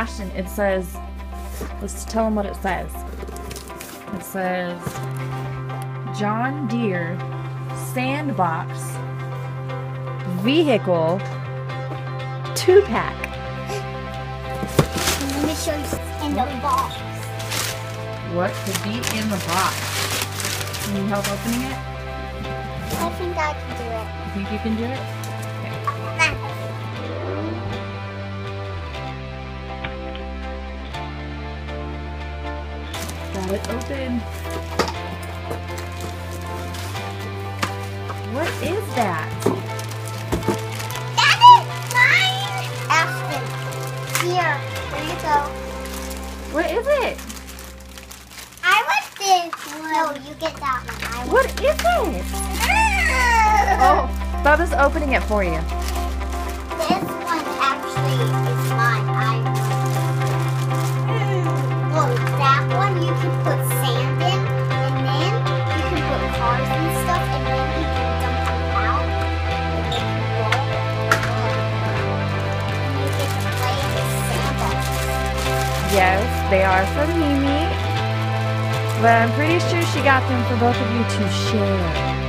Ashton, it says, let's tell them what it says. It says, John Deere Sandbox Vehicle 2-pack. Let me show you in the box. What could be in the box? Can you help opening it? I think I can do it. You think you can do it? Got it open. What is that? That is mine! Ashton, here you go. What is it? I want this one. No, you get that one. What is it? Oh, Bubba's opening it for you. This one actually is mine. Look, that one you can put sand in, and then you can put cars and stuff, and then you can dump them out, and they can roll. And you get to play with sandbox. Yes, they are from Mimi. But I'm pretty sure she got them for both of you to share.